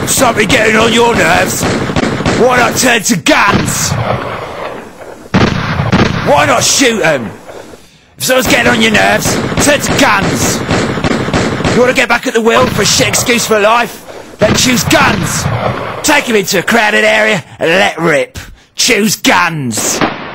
Something getting on your nerves? Why not turn to guns? Why not shoot them? If someone's getting on your nerves, turn to guns. You want to get back at the wheel for a shit excuse for life? Then choose guns. Take him into a crowded area and let rip. Choose guns.